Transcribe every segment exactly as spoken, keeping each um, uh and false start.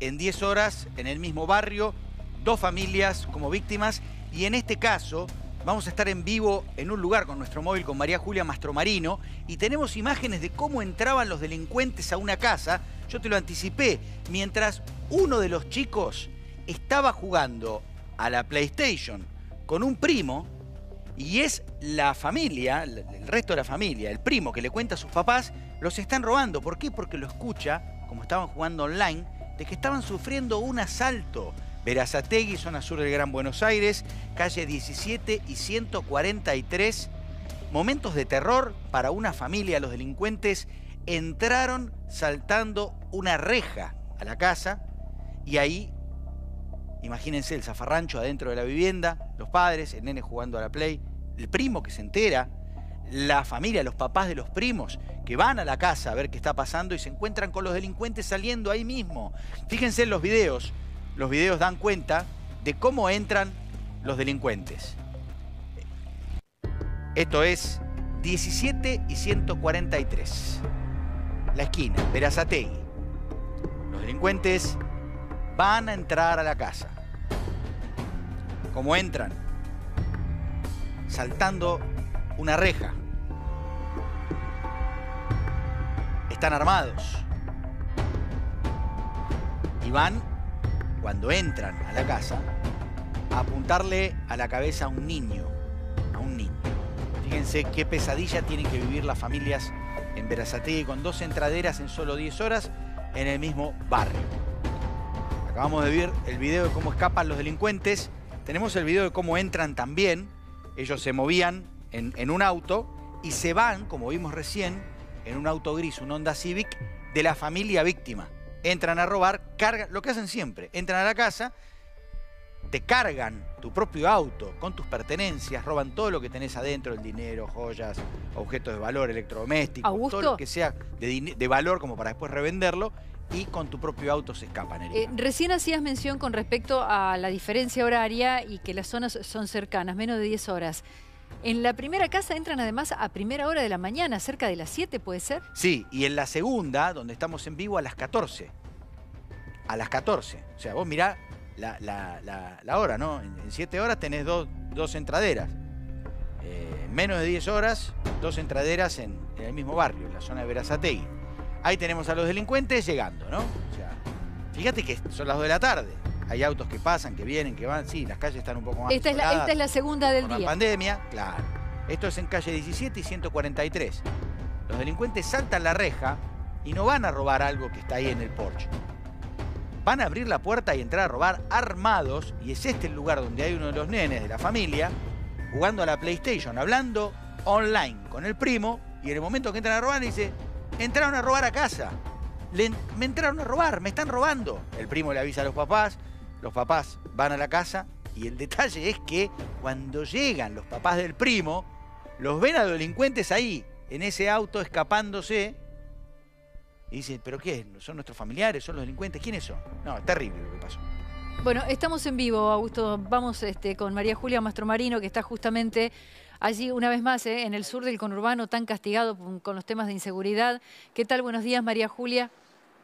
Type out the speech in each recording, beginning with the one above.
en diez horas en el mismo barrio, dos familias como víctimas, y en este caso vamos a estar en vivo en un lugar con nuestro móvil con María Julia Mastromarino y tenemos imágenes de cómo entraban los delincuentes a una casa. Yo te lo anticipé, mientras uno de los chicos estaba jugando a la PlayStation con un primo, y es la familia, el resto de la familia, el primo que le cuenta a sus papás, los están robando. ¿Por qué? Porque lo escucha, como estaban jugando online, de que estaban sufriendo un asalto. Berazategui, zona sur del Gran Buenos Aires, calle diecisiete y ciento cuarenta y tres. Momentos de terror para una familia. Los delincuentes entraron saltando una reja a la casa y ahí, imagínense el zafarrancho adentro de la vivienda, los padres, el nene jugando a la Play, el primo que se entera, la familia, los papás de los primos que van a la casa a ver qué está pasando y se encuentran con los delincuentes saliendo ahí mismo. Fíjense en los videos, los videos dan cuenta de cómo entran los delincuentes. Esto es diecisiete y ciento cuarenta y tres, la esquina, Berazategui. Los delincuentes van a entrar a la casa. ¿Cómo entran? Saltando una reja. Están armados. Y van, cuando entran a la casa, a apuntarle a la cabeza a un niño. A un niño. Fíjense qué pesadilla tienen que vivir las familias en Berazategui con dos entraderas en solo diez horas en el mismo barrio. Acabamos de ver el video de cómo escapan los delincuentes. Tenemos el video de cómo entran también. Ellos se movían en, en un auto y se van, como vimos recién, en un auto gris, un Honda Civic, de la familia víctima. Entran a robar, cargan, lo que hacen siempre. Entran a la casa, te cargan tu propio auto con tus pertenencias, roban todo lo que tenés adentro, el dinero, joyas, objetos de valor, electrodomésticos, Augusto, todo lo que sea de, de valor como para después revenderlo. Y con tu propio auto se escapan, Erika. Eh, recién hacías mención con respecto a la diferencia horaria y que las zonas son cercanas, menos de diez horas. En la primera casa entran además a primera hora de la mañana, cerca de las siete, ¿puede ser? Sí, y en la segunda, donde estamos en vivo, a las catorce. A las catorce. O sea, vos mirá la, la, la, la hora, ¿no? En siete horas tenés dos, dos entraderas. Eh, en menos de diez horas, dos entraderas en, en el mismo barrio, en la zona de Berazategui. Ahí tenemos a los delincuentes llegando, ¿no? O sea, fíjate que son las dos de la tarde. Hay autos que pasan, que vienen, que van. Sí, las calles están un poco más Esta es la, esta es la segunda del por día. la pandemia, claro. Esto es en calle diecisiete y ciento cuarenta y tres. Los delincuentes saltan la reja y no van a robar algo que está ahí en el porche. Van a abrir la puerta y entrar a robar armados. Y es este el lugar donde hay uno de los nenes de la familia jugando a la PlayStation, hablando online con el primo. Y en el momento que entran a robar, dice... Entraron a robar a casa. Le, me entraron a robar, me están robando. El primo le avisa a los papás, los papás van a la casa y el detalle es que cuando llegan los papás del primo, los ven a los delincuentes ahí, en ese auto escapándose. Y dicen, ¿pero qué? ¿Son nuestros familiares? ¿Son los delincuentes? ¿Quiénes son? No, es terrible lo que pasó. Bueno, estamos en vivo, Augusto. Vamos este, con María Julia Mastromarino, que está justamente allí, una vez más, eh, en el sur del conurbano, tan castigado con los temas de inseguridad. ¿Qué tal? Buenos días, María Julia.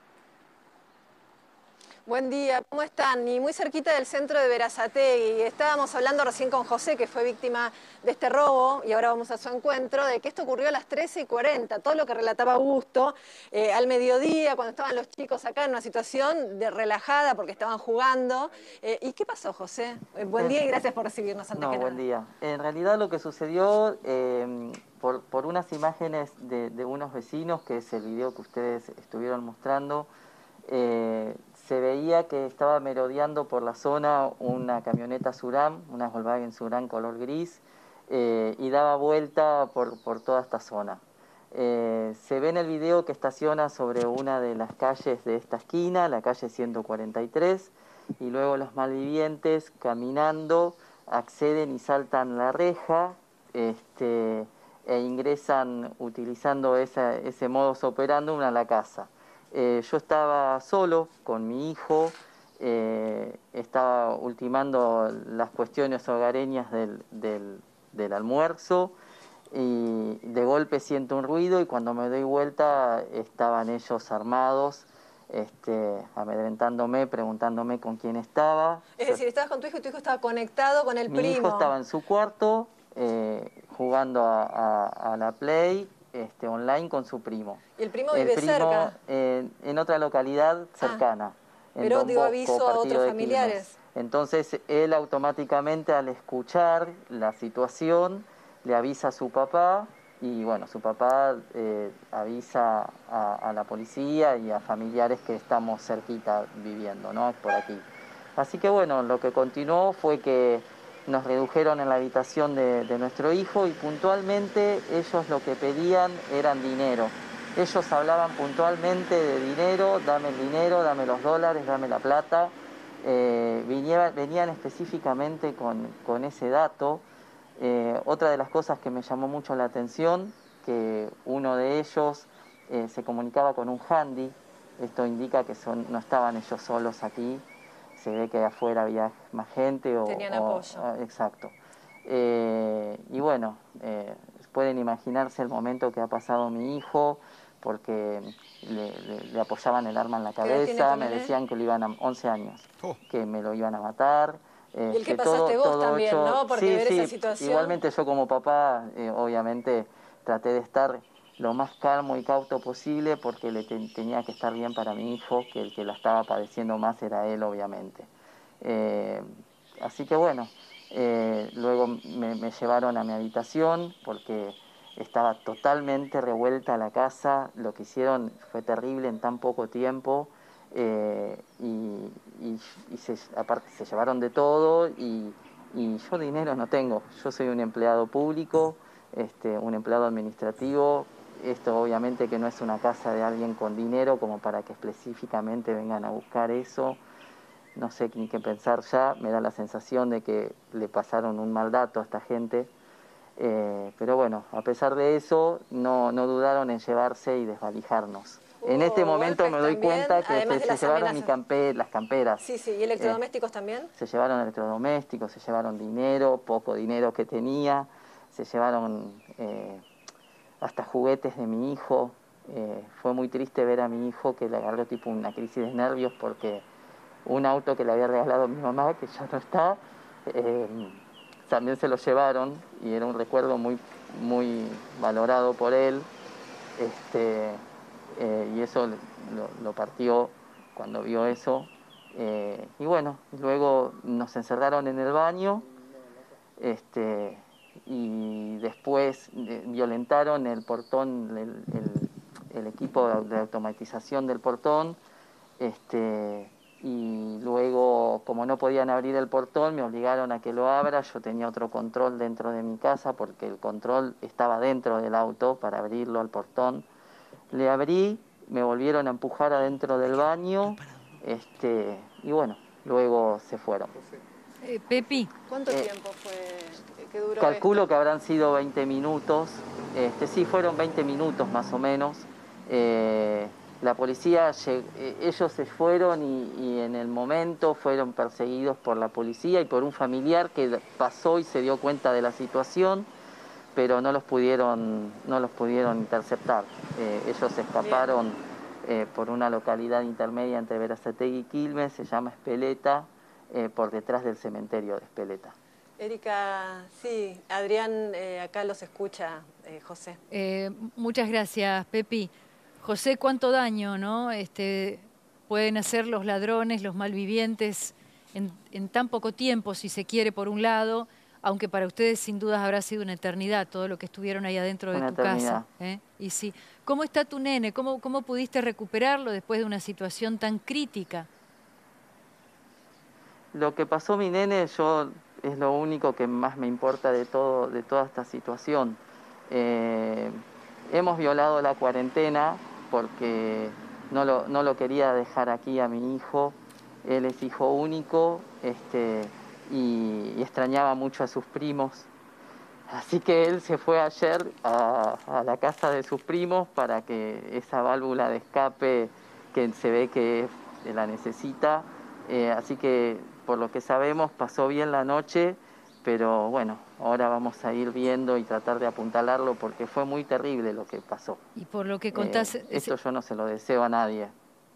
Buen día, ¿cómo están? Y muy cerquita del centro de Berazategui. Estábamos hablando recién con José, que fue víctima de este robo, y ahora vamos a su encuentro, de que esto ocurrió a las trece y cuarenta. Todo lo que relataba Augusto, eh, al mediodía, cuando estaban los chicos acá en una situación de relajada porque estaban jugando. Eh, ¿Y qué pasó, José? Eh, buen día y gracias por recibirnos antes no, que nada. Buen día. En realidad lo que sucedió, eh, por, por unas imágenes de, de unos vecinos, que es el video que ustedes estuvieron mostrando, eh, se veía que estaba merodeando por la zona una camioneta Suram, una Volkswagen Suram color gris, eh, y daba vuelta por, por toda esta zona. Eh, se ve en el video que estaciona sobre una de las calles de esta esquina, la calle ciento cuarenta y tres, y luego los malvivientes caminando acceden y saltan la reja este, e ingresan utilizando esa, ese modus operandum a la casa. Eh, yo estaba solo con mi hijo, eh, estaba ultimando las cuestiones hogareñas del, del, del almuerzo y de golpe siento un ruido y cuando me doy vuelta estaban ellos armados este, amedrentándome, preguntándome con quién estaba. Es decir, estabas con tu hijo y tu hijo estaba conectado con el Mi primo. hijo estaba en su cuarto eh, jugando a, a, a la Play este, online con su primo. ¿Y el primo el vive primo, cerca? Eh, en otra localidad cercana. Ah, en pero Don dio Bosco, aviso a partido otros de familiares. Quilmes. Entonces él automáticamente, al escuchar la situación, le avisa a su papá y bueno, su papá eh, avisa a, a la policía y a familiares que estamos cerquita viviendo, ¿no? Por aquí. Así que bueno, lo que continuó fue que nos redujeron en la habitación de, de nuestro hijo y puntualmente ellos lo que pedían eran dinero. Ellos hablaban puntualmente de dinero, dame el dinero, dame los dólares, dame la plata. Eh, venía, venían específicamente con, con ese dato. Eh, otra de las cosas que me llamó mucho la atención, que uno de ellos eh, se comunicaba con un handy. Esto indica que son, no estaban ellos solos aquí. Se ve que afuera había más gente. O, Tenían o, apoyo. O, exacto. Eh, y bueno, eh, pueden imaginarse el momento que ha pasado mi hijo, porque le, le, le apoyaban el arma en la cabeza, me decían que lo iban a once años, oh. que me lo iban a matar. Eh, y el que este, pasaste todo, vos todo también, hecho, ¿no? Porque sí, ver sí, esa situación... igualmente yo como papá, eh, obviamente traté de estar lo más calmo y cauto posible porque le te, tenía que estar bien para mi hijo, que el que la estaba padeciendo más era él, obviamente. Eh, así que bueno, eh, luego me, me llevaron a mi habitación porque estaba totalmente revuelta la casa. Lo que hicieron fue terrible en tan poco tiempo. Eh, y, y, y se, aparte se llevaron de todo y, y yo dinero no tengo. Yo soy un empleado público, este, un empleado administrativo. Esto obviamente que no es una casa de alguien con dinero como para que específicamente vengan a buscar eso. No sé ni qué pensar ya, me da la sensación de que le pasaron un mal dato a esta gente. Eh, pero bueno, a pesar de eso, no, no dudaron en llevarse y desvalijarnos. Uh, en este momento me doy también, cuenta que se, se llevaron mi camper, las camperas. Sí, sí, ¿y electrodomésticos eh, también? Se llevaron electrodomésticos, se llevaron dinero, poco dinero que tenía, se llevaron eh, hasta juguetes de mi hijo. Eh, fue muy triste ver a mi hijo que le agarró tipo una crisis de nervios porque un auto que le había regalado mi mamá, que ya no está, eh, también se lo llevaron y era un recuerdo muy, muy valorado por él. Este, eh, y eso lo, lo partió cuando vio eso. Eh, y bueno, luego nos encerraron en el baño este, y después eh, violentaron el portón, el, el, el equipo de automatización del portón. Este, y luego, como no podían abrir el portón, me obligaron a que lo abra. Yo tenía otro control dentro de mi casa porque el control estaba dentro del auto para abrirlo al portón. Le abrí, me volvieron a empujar adentro del baño, este, y bueno, luego se fueron. Eh, Pepi. ¿Cuánto eh, tiempo fue que duró Calculo esto? que habrán sido veinte minutos. Este, sí, fueron veinte minutos más o menos. Eh, La policía, ellos se fueron y, y en el momento fueron perseguidos por la policía y por un familiar que pasó y se dio cuenta de la situación, pero no los pudieron, no los pudieron interceptar. Eh, ellos escaparon eh, por una localidad intermedia entre Berazategui y Quilmes, se llama Espeleta, eh, por detrás del cementerio de Espeleta. Erika, sí, Adrián eh, acá los escucha, eh, José. Eh, muchas gracias, Pepi. José, cuánto daño, ¿no? Este, pueden hacer los ladrones, los malvivientes, en, en tan poco tiempo, si se quiere, por un lado, aunque para ustedes sin dudas habrá sido una eternidad todo lo que estuvieron ahí adentro de una tu eternidad. casa. ¿eh? Y sí. ¿Cómo está tu nene? ¿Cómo, ¿Cómo pudiste recuperarlo después de una situación tan crítica? Lo que pasó mi nene, yo es lo único que más me importa de todo, de toda esta situación. Eh, hemos violado la cuarentena porque no lo, no lo quería dejar aquí a mi hijo. Él es hijo único este, y, y extrañaba mucho a sus primos. Así que él se fue ayer a, a la casa de sus primos para que esa válvula de escape que se ve que la necesita. Eh, así que por lo que sabemos pasó bien la noche, pero bueno, ahora vamos a ir viendo y tratar de apuntalarlo porque fue muy terrible lo que pasó. Y por lo que contás... Eh, esto yo no se lo deseo a nadie.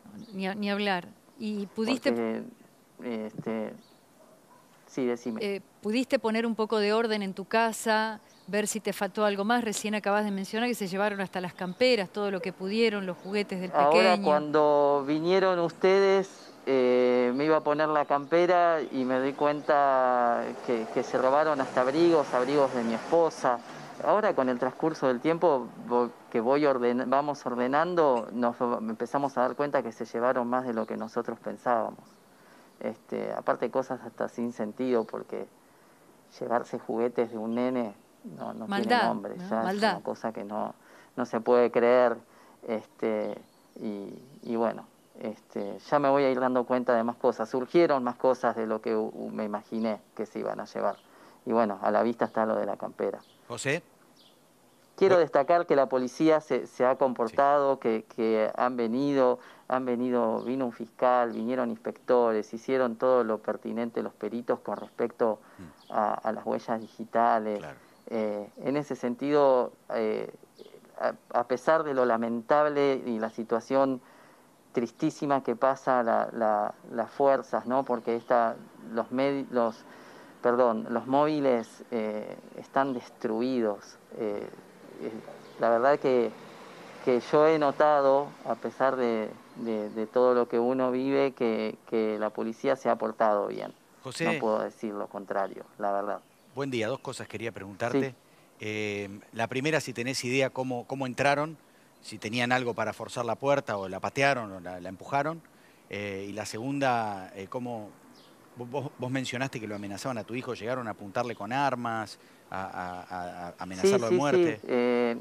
Ni, ni hablar. ¿Y pudiste, Porque, este, sí, decime. eh, pudiste poner un poco de orden en tu casa, ver si te faltó algo más? Recién acabas de mencionar que se llevaron hasta las camperas, todo lo que pudieron, los juguetes del Ahora pequeño. cuando vinieron ustedes, eh, me iba a poner la campera y me di cuenta que, que se robaron hasta abrigos, abrigos de mi esposa. Ahora con el transcurso del tiempo que voy orden, vamos ordenando, nos empezamos a dar cuenta que se llevaron más de lo que nosotros pensábamos. Este, aparte cosas hasta sin sentido, porque llevarse juguetes de un nene no, no Maldad, tiene nombre, ¿no? ya Maldad. es una cosa que no, no se puede creer. Este, y, y bueno, este, ya me voy a ir dando cuenta de más cosas. Surgieron más cosas de lo que uh, me imaginé que se iban a llevar. Y bueno, a la vista está lo de la campera. José. Quiero Bueno. destacar que la policía se, se ha comportado, sí. que, que han venido, han venido, vino un fiscal, vinieron inspectores, hicieron todo lo pertinente los peritos con respecto a, a las huellas digitales. Claro. Eh, en ese sentido, eh, a, a pesar de lo lamentable y la situación tristísima que pasa la, la, las fuerzas, ¿no? Porque esta, los, med, los, perdón, los móviles eh, están destruidos. Eh, La verdad que, que yo he notado, a pesar de, de, de todo lo que uno vive, que, que la policía se ha portado bien. José, no puedo decir lo contrario, la verdad. Buen día, dos cosas quería preguntarte. Sí. Eh, la primera, si tenés idea cómo, cómo entraron, si tenían algo para forzar la puerta o la patearon o la, la empujaron. Eh, y la segunda, eh, cómo... Vos, vos mencionaste que lo amenazaban a tu hijo, llegaron a apuntarle con armas, a, a, a amenazarlo sí, de muerte. Sí, sí. Eh,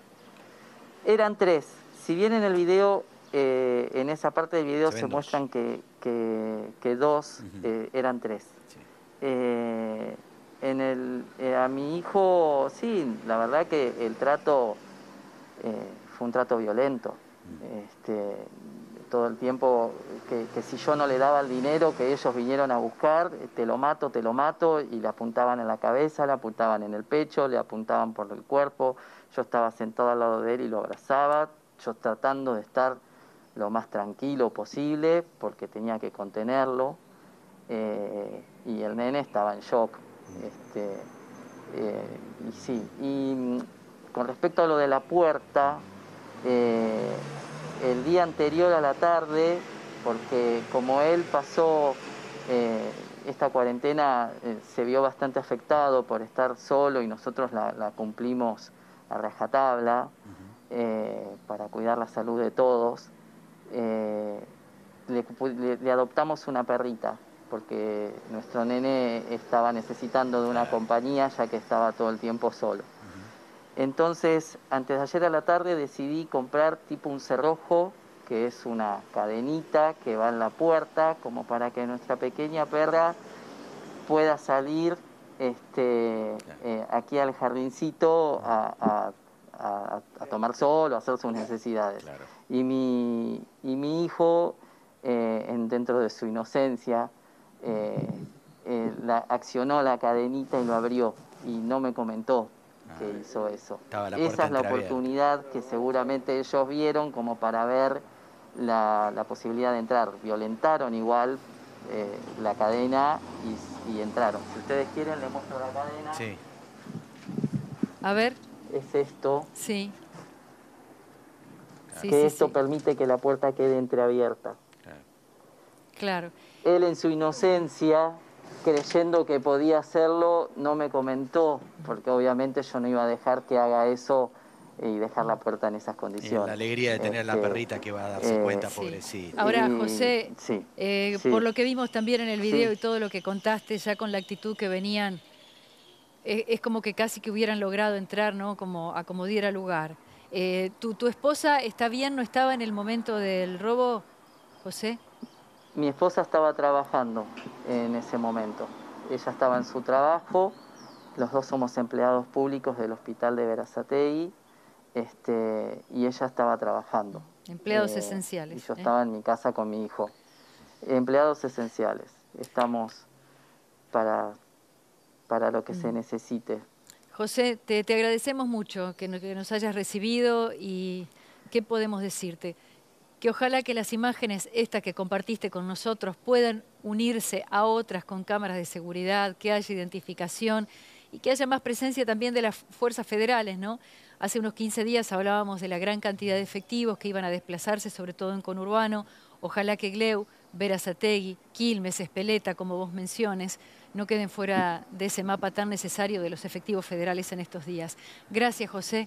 eran tres. Si bien en el video, eh, en esa parte del video se, se muestran que, que, que dos, uh-huh. eh, eran tres. Sí. Eh, en el, eh, a mi hijo, sí, la verdad que el trato eh, fue un trato violento. Uh-huh. Este, todo el tiempo que, que si yo no le daba el dinero que ellos vinieron a buscar, te lo mato, te lo mato, y le apuntaban en la cabeza, le apuntaban en el pecho, le apuntaban por el cuerpo. Yo estaba sentado al lado de él y lo abrazaba, yo tratando de estar lo más tranquilo posible porque tenía que contenerlo, eh, y el nene estaba en shock. Este, eh, y sí, y con respecto a lo de la puerta, eh, el día anterior a la tarde, porque como él pasó eh, esta cuarentena, eh, se vio bastante afectado por estar solo y nosotros la, la cumplimos a rajatabla, uh-huh. eh, para cuidar la salud de todos. Eh, le, le, le adoptamos una perrita porque nuestro nene estaba necesitando de una compañía ya que estaba todo el tiempo solo. Entonces, antes de ayer a la tarde decidí comprar tipo un cerrojo, que es una cadenita que va en la puerta, como para que nuestra pequeña perra pueda salir este, eh, aquí al jardincito a, a, a, a tomar sol o a hacer sus necesidades. Claro. Y, mi, y mi hijo, eh, en, dentro de su inocencia, eh, eh, la, accionó la cadenita y lo abrió, y no me comentó que hizo eso. Esa es la oportunidad que seguramente ellos vieron como para ver la, la posibilidad de entrar. Violentaron igual eh, la cadena y, y entraron. Si ustedes quieren, les muestro la cadena. Sí. A ver. Es esto. Sí. Que sí, sí, esto sí. permite que la puerta quede entreabierta. Claro. Él en su inocencia, creyendo que podía hacerlo, no me comentó, porque obviamente yo no iba a dejar que haga eso y dejar la puerta en esas condiciones. Y la alegría de tener este, la perrita que va a darse eh, cuenta, sí. pobrecita. Ahora, y, José, sí, eh, sí. por lo que vimos también en el video sí. y todo lo que contaste, ya con la actitud que venían, es, es como que casi que hubieran logrado entrar, ¿no? Como a como diera lugar. Eh, ¿tu, ¿Tu esposa está bien? ¿No estaba en el momento del robo, José? Mi esposa estaba trabajando en ese momento. Ella estaba en su trabajo, los dos somos empleados públicos del hospital de Berazategui, este, y ella estaba trabajando. Empleados eh, esenciales. Y yo ¿eh? estaba en mi casa con mi hijo. Empleados esenciales. Estamos para, para lo que mm. se necesite. José, te, te agradecemos mucho que, no, que nos hayas recibido y ¿qué podemos decirte? que ojalá que las imágenes, estas que compartiste con nosotros, puedan unirse a otras con cámaras de seguridad, que haya identificación y que haya más presencia también de las fuerzas federales, ¿no? Hace unos quince días hablábamos de la gran cantidad de efectivos que iban a desplazarse, sobre todo en conurbano. Ojalá que Gleu, Berazategui, Quilmes, Espeleta, como vos menciones, no queden fuera de ese mapa tan necesario de los efectivos federales en estos días. Gracias, José.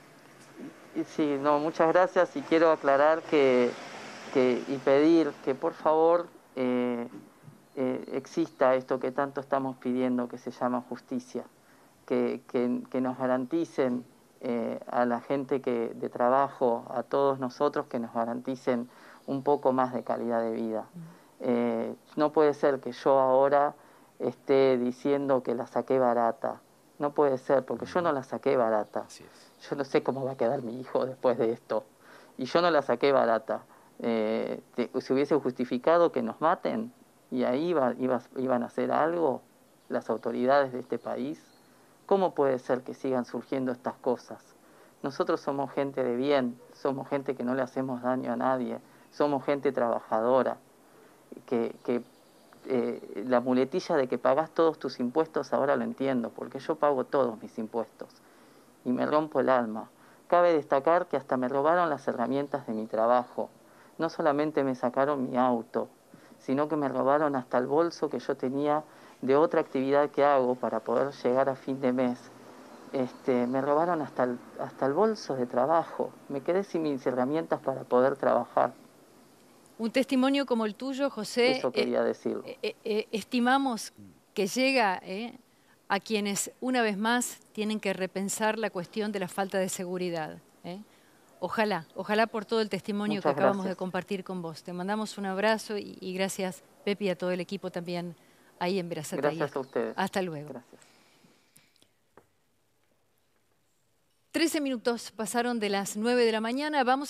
Sí, no, muchas gracias, y quiero aclarar que, que y pedir que por favor eh, eh, exista esto que tanto estamos pidiendo, que se llama justicia, que, que, que nos garanticen eh, a la gente que, de trabajo, a todos nosotros, que nos garanticen un poco más de calidad de vida. Eh, no puede ser que yo ahora esté diciendo que la saqué barata. No puede ser, porque yo no la saqué barata. Yo no sé cómo va a quedar mi hijo después de esto. Y yo no la saqué barata. Eh, te, si hubiese justificado que nos maten, y ahí iba, iba, iban a hacer algo las autoridades de este país, ¿cómo puede ser que sigan surgiendo estas cosas? Nosotros somos gente de bien, somos gente que no le hacemos daño a nadie, somos gente trabajadora, que... que Eh, la muletilla de que pagás todos tus impuestos ahora lo entiendo, porque yo pago todos mis impuestos y me rompo el alma. Cabe destacar que hasta me robaron las herramientas de mi trabajo. No solamente me sacaron mi auto, sino que me robaron hasta el bolso que yo tenía de otra actividad que hago para poder llegar a fin de mes. Este, me robaron hasta el, hasta el bolso de trabajo. Me quedé sin mis herramientas para poder trabajar. Un testimonio como el tuyo, José, Eso quería eh, decirlo. Eh, eh, estimamos que llega eh, a quienes, una vez más, tienen que repensar la cuestión de la falta de seguridad. Eh. Ojalá, ojalá por todo el testimonio Muchas que acabamos gracias. de compartir con vos. Te mandamos un abrazo y, y gracias, Pepi, a todo el equipo también ahí en Berazategui. Gracias a ustedes. Hasta luego. Gracias. trece minutos pasaron de las nueve de la mañana. Vamos